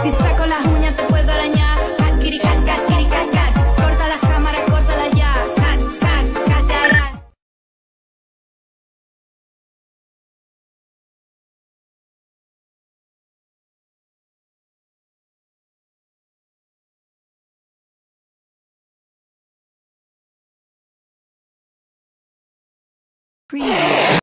Si saco las uñas te puedo arañar. Cat, kitty, cat, cat, kitty, cat, cat. Corta las cámaras, córtala ya. Cat, cat, cat, cat, cat. Preview.